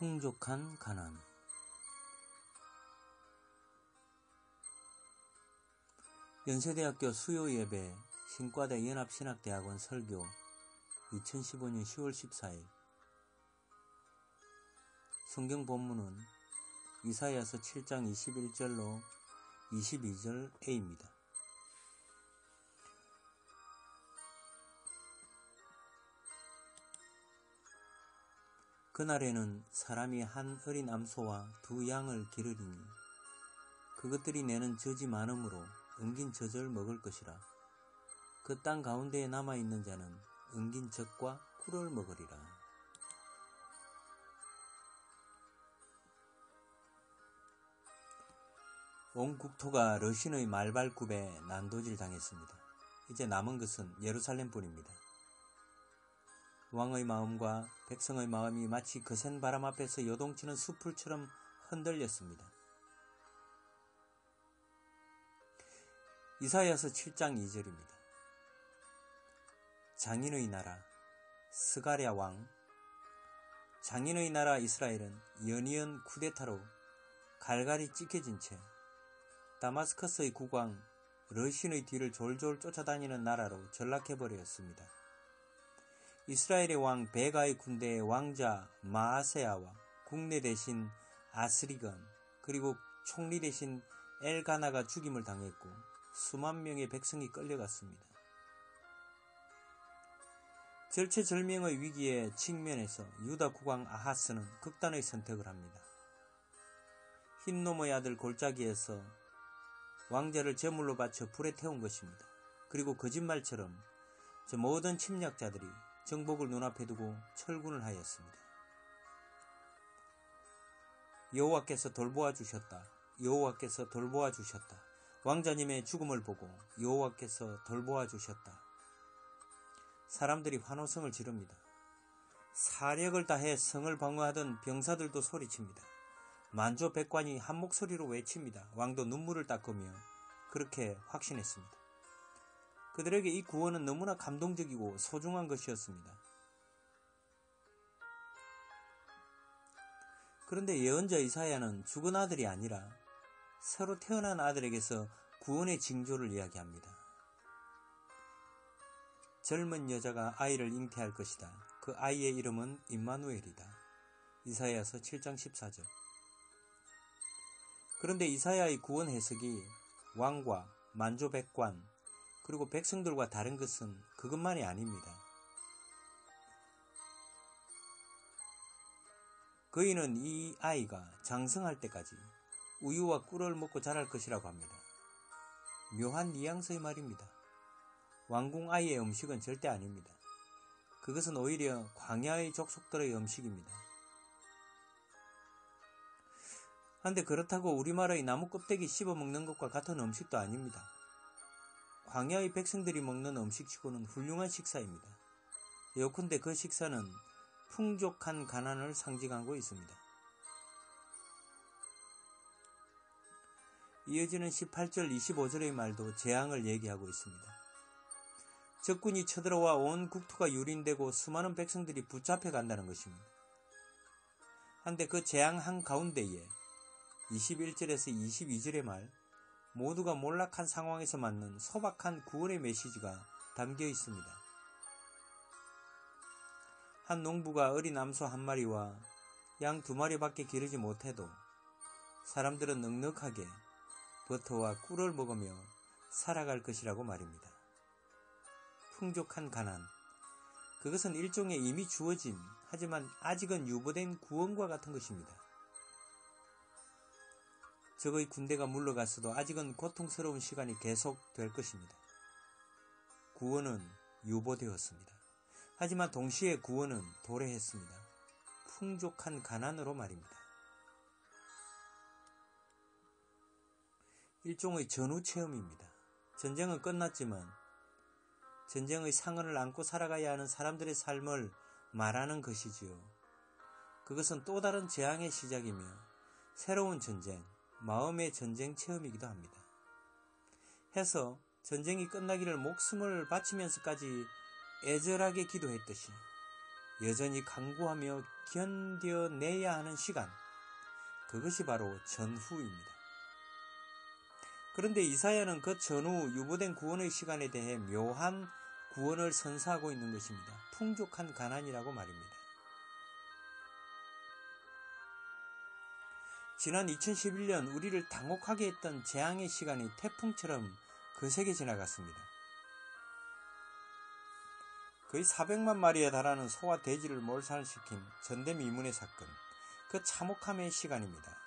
풍족한 가난. 연세대학교 수요예배 신과대 연합신학대학원 설교 2015년 10월 14일. 성경 본문은 이사야서 7장 21절로 22절 A입니다. 그날에는 사람이 한 어린 암소와 두 양을 기르리니 그것들이 내는 젖이 많음으로 엉긴 젖을 먹을 것이라. 그 땅 가운데에 남아있는 자는 엉긴 젖과 꿀을 먹으리라. 온 국토가 러신의 말발굽에 난도질 당했습니다. 이제 남은 것은 예루살렘뿐입니다. 왕의 마음과 백성의 마음이 마치 거센 바람 앞에서 요동치는 숯불처럼 흔들렸습니다. 이사야서 7장 2절입니다. 장인의 나라 스가랴 왕. 장인의 나라 이스라엘은 연이은 쿠데타로 갈갈이 찢겨진 채 다마스커스의 국왕 러신의 뒤를 졸졸 쫓아다니는 나라로 전락해버렸습니다. 이스라엘의 왕 베가의 군대의 왕자 마아세아와 국내 대신 아스리건 그리고 총리 대신 엘가나가 죽임을 당했고 수만 명의 백성이 끌려갔습니다. 절체절명의 위기에 직면해서 유다 국왕 아하스는 극단의 선택을 합니다. 흰놈의 아들 골짜기에서 왕자를 제물로 바쳐 불에 태운 것입니다. 그리고 거짓말처럼 저 모든 침략자들이 정복을 눈앞에 두고 철군을 하였습니다. 여호와께서 돌보아 주셨다. 여호와께서 돌보아 주셨다. 왕자님의 죽음을 보고 여호와께서 돌보아 주셨다. 사람들이 환호성을 지릅니다. 사력을 다해 성을 방어하던 병사들도 소리칩니다. 만조백관이 한 목소리로 외칩니다. 왕도 눈물을 닦으며 그렇게 확신했습니다. 그들에게 이 구원은 너무나 감동적이고 소중한 것이었습니다. 그런데 예언자 이사야는 죽은 아들이 아니라 새로 태어난 아들에게서 구원의 징조를 이야기합니다. 젊은 여자가 아이를 잉태할 것이다. 그 아이의 이름은 임마누엘이다. 이사야서 7장 14절. 그런데 이사야의 구원 해석이 왕과 만조백관 그리고 백성들과 다른 것은 그것만이 아닙니다. 그이는 이 아이가 장성할 때까지 우유와 꿀을 먹고 자랄 것이라고 합니다. 묘한 뉘앙스의 말입니다. 왕궁 아이의 음식은 절대 아닙니다. 그것은 오히려 광야의 족속들의 음식입니다. 한데 그렇다고 우리말의 나무 껍데기 씹어 먹는 것과 같은 음식도 아닙니다. 광야의 백성들이 먹는 음식치고는 훌륭한 식사입니다. 예컨대 그 식사는 풍족한 가난을 상징하고 있습니다. 이어지는 18절 25절의 말도 재앙을 얘기하고 있습니다. 적군이 쳐들어와 온 국토가 유린되고 수많은 백성들이 붙잡혀 간다는 것입니다. 한데 그 재앙 한가운데에 21절에서 22절의 말 모두가 몰락한 상황에서 맞는 소박한 구원의 메시지가 담겨 있습니다. 한 농부가 어린 암소 한 마리와 양 두 마리밖에 기르지 못해도 사람들은 넉넉하게 버터와 꿀을 먹으며 살아갈 것이라고 말입니다. 풍족한 가난. 그것은 일종의 이미 주어진 하지만 아직은 유보된 구원과 같은 것입니다. 적의 군대가 물러갔어도 아직은 고통스러운 시간이 계속될 것입니다. 구원은 유보되었습니다. 하지만 동시에 구원은 도래했습니다. 풍족한 가난으로 말입니다. 일종의 전후 체험입니다. 전쟁은 끝났지만 전쟁의 상흔을 안고 살아가야 하는 사람들의 삶을 말하는 것이지요. 그것은 또 다른 재앙의 시작이며 새로운 전쟁, 마음의 전쟁 체험이기도 합니다. 해서 전쟁이 끝나기를 목숨을 바치면서까지 애절하게 기도했듯이 여전히 강구하며 견뎌내야 하는 시간, 그것이 바로 전후입니다. 그런데 이사야는 그 전후 유보된 구원의 시간에 대해 묘한 구원을 선사하고 있는 것입니다. 풍족한 가난이라고 말입니다. 지난 2011년 우리를 당혹하게 했던 재앙의 시간이 태풍처럼 거세게 지나갔습니다. 거의 400만 마리에 달하는 소와 돼지를 몰살시킨 전대미문의 사건, 그 참혹함의 시간입니다.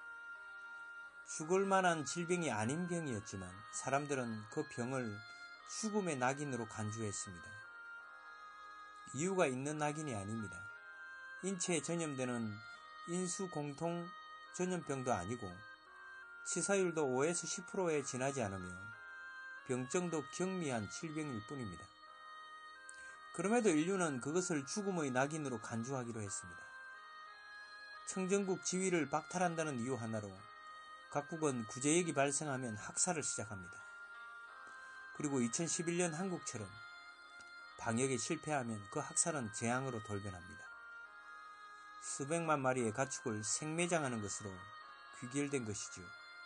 죽을 만한 질병이 아닌 병이었지만 사람들은 그 병을 죽음의 낙인으로 간주했습니다. 이유가 있는 낙인이 아닙니다. 인체에 전염되는 인수공통 전염병도 아니고 치사율도 5에서 10%에 지나지 않으며 병정도 경미한 질병일 뿐입니다. 그럼에도 인류는 그것을 죽음의 낙인으로 간주하기로 했습니다. 청정국 지위를 박탈한다는 이유 하나로 각국은 구제역이 발생하면 학살을 시작합니다. 그리고 2011년 한국처럼 방역에 실패하면 그 학살은 재앙으로 돌변합니다. 수백만 마리의 가축을 생매장하는 것으로 귀결된 것이지요.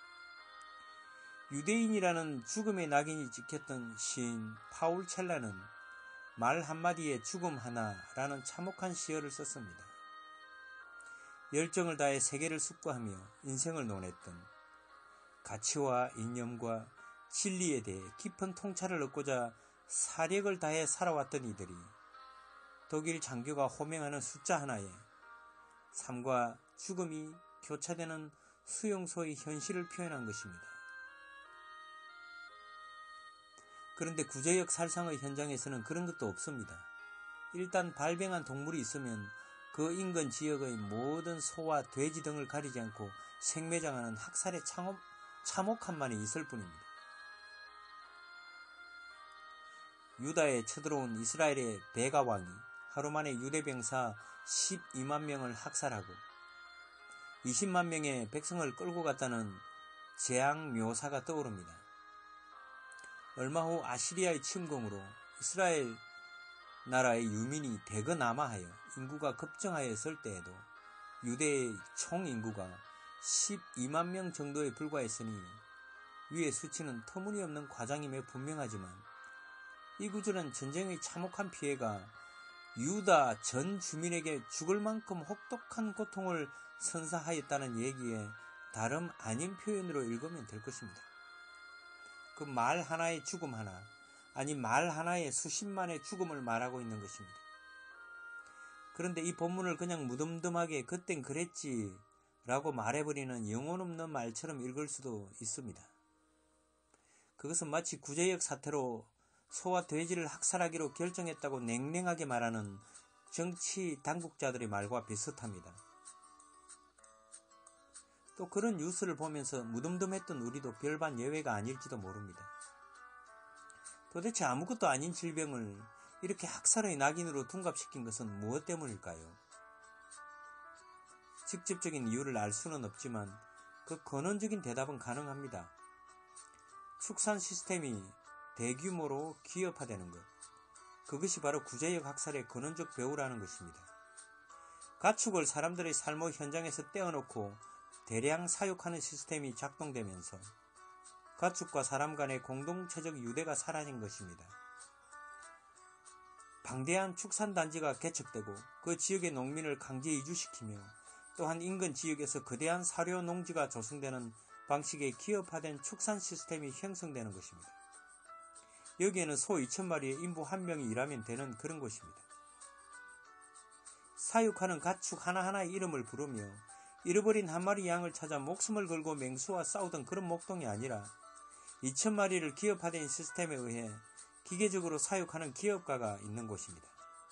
유대인이라는 죽음의 낙인이 찍혔던 시인 파울 첼라는 말 한마디에 죽음 하나라는 참혹한 시어를 썼습니다. 열정을 다해 세계를 숙고하며 인생을 논했던 가치와 이념과 진리에 대해 깊은 통찰을 얻고자 사력을 다해 살아왔던 이들이 독일 장교가 호명하는 숫자 하나에 삶과 죽음이 교차되는 수용소의 현실을 표현한 것입니다. 그런데 구제역 살상의 현장에서는 그런 것도 없습니다. 일단 발병한 동물이 있으면 그 인근 지역의 모든 소와 돼지 등을 가리지 않고 생매장하는 학살의 참혹함만이 있을 뿐입니다. 유다에 쳐들어온 이스라엘의 베가 왕이 하루 만에 유대 병사 12만 명을 학살하고 20만 명의 백성을 끌고 갔다는 재앙 묘사가 떠오릅니다. 얼마 후 아시리아의 침공으로 이스라엘 나라의 유민이 대거 남하하여 인구가 급증하였을 때에도 유대의 총 인구가 12만 명 정도에 불과했으니 위의 수치는 터무니없는 과장임에 분명하지만 이 구절은 전쟁의 참혹한 피해가 유다 전 주민에게 죽을 만큼 혹독한 고통을 선사하였다는 얘기에 다름 아닌 표현으로 읽으면 될 것입니다. 그 말 하나의 죽음 하나, 아니 말 하나의 수십만의 죽음을 말하고 있는 것입니다. 그런데 이 본문을 그냥 무덤덤하게 그땐 그랬지 라고 말해버리는 영혼 없는 말처럼 읽을 수도 있습니다. 그것은 마치 구제역 사태로 소와 돼지를 학살하기로 결정했다고 냉랭하게 말하는 정치 당국자들의 말과 비슷합니다. 또 그런 뉴스를 보면서 무덤덤했던 우리도 별반 예외가 아닐지도 모릅니다. 도대체 아무것도 아닌 질병을 이렇게 학살의 낙인으로 둔갑시킨 것은 무엇 때문일까요? 직접적인 이유를 알 수는 없지만 그 근원적인 대답은 가능합니다. 축산 시스템이 대규모로 기업화되는 것, 그것이 바로 구제역 학살의 근원적 배후라는 것입니다. 가축을 사람들의 삶의 현장에서 떼어놓고 대량 사육하는 시스템이 작동되면서 가축과 사람 간의 공동체적 유대가 사라진 것입니다. 방대한 축산단지가 개척되고 그 지역의 농민을 강제 이주시키며 또한 인근 지역에서 거대한 사료 농지가 조성되는 방식의 기업화된 축산 시스템이 형성되는 것입니다. 여기에는 소 2,000마리의 인부 1명이 일하면 되는 그런 곳입니다. 사육하는 가축 하나하나의 이름을 부르며 잃어버린 한 마리 양을 찾아 목숨을 걸고 맹수와 싸우던 그런 목동이 아니라 2,000마리를 기업화된 시스템에 의해 기계적으로 사육하는 기업가가 있는 곳입니다.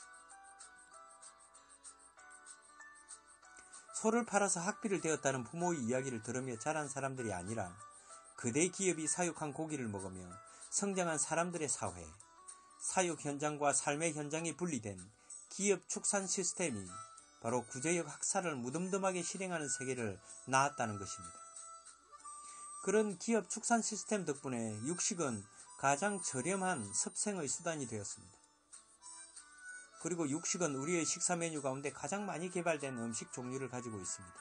소를 팔아서 학비를 되었다는 부모의 이야기를 들으며 자란 사람들이 아니라 그대 기업이 사육한 고기를 먹으며 성장한 사람들의 사회, 사육 현장과 삶의 현장이 분리된 기업 축산 시스템이 바로 구제역 학살을 무덤덤하게 실행하는 세계를 낳았다는 것입니다. 그런 기업 축산 시스템 덕분에 육식은 가장 저렴한 섭생의 수단이 되었습니다. 그리고 육식은 우리의 식사 메뉴 가운데 가장 많이 개발된 음식 종류를 가지고 있습니다.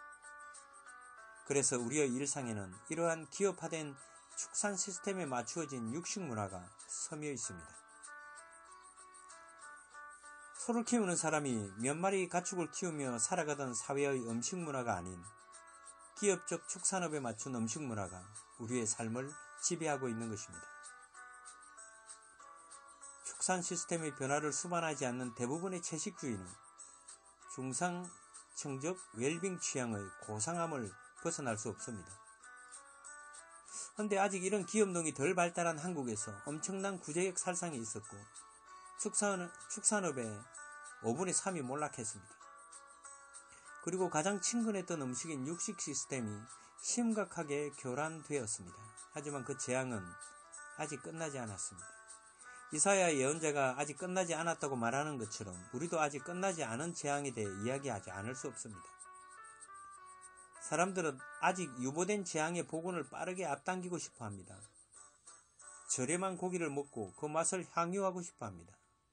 그래서 우리의 일상에는 이러한 기업화된 축산 시스템에 맞추어진 육식 문화가 스며 있습니다. 소를 키우는 사람이 몇 마리 가축을 키우며 살아가던 사회의 음식 문화가 아닌 기업적 축산업에 맞춘 음식 문화가 우리의 삶을 지배하고 있는 것입니다. 축산 시스템의 변화를 수반하지 않는 대부분의 채식주의는 중상층적 웰빙 취향의 고상함을 벗어날 수 없습니다. 그런데 아직 이런 기업농이 덜 발달한 한국에서 엄청난 구제역 살상이 있었고 축산업의 5분의 3이 몰락했습니다. 그리고 가장 친근했던 음식인 육식 시스템이 심각하게 교란되었습니다. 하지만 그 재앙은 아직 끝나지 않았습니다. 이사야 예언자가 아직 끝나지 않았다고 말하는 것처럼 우리도 아직 끝나지 않은 재앙에 대해 이야기하지 않을 수 없습니다. 사람들은 아직 유보된 재앙의 복원을 빠르게 앞당기고 싶어 합니다. 저렴한 고기를 먹고 그 맛을 향유하고 싶어 합니다.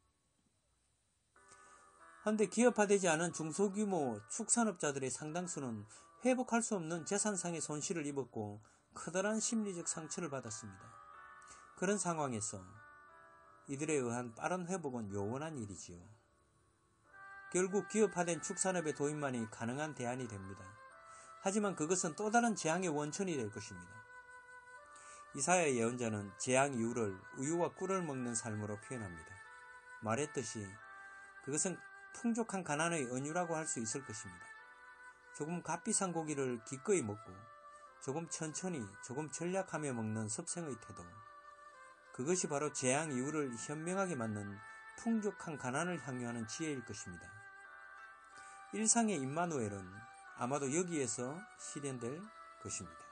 그런데 기업화되지 않은 중소규모 축산업자들의 상당수는 회복할 수 없는 재산상의 손실을 입었고 커다란 심리적 상처를 받았습니다. 그런 상황에서 이들에 의한 빠른 회복은 요원한 일이지요. 결국 기업화된 축산업의 도입만이 가능한 대안이 됩니다. 하지만 그것은 또 다른 재앙의 원천이 될 것입니다. 이사야 예언자는 재앙 이후를 우유와 꿀을 먹는 삶으로 표현합니다. 말했듯이 그것은 풍족한 가난의 은유라고 할 수 있을 것입니다. 조금 값비싼 고기를 기꺼이 먹고 조금 천천히 조금 전략하며 먹는 습생의 태도, 그것이 바로 재앙 이후를 현명하게 맞는 풍족한 가난을 향유하는 지혜일 것입니다. 일상의 임마누엘은 아마도 여기에서 실현될 것입니다.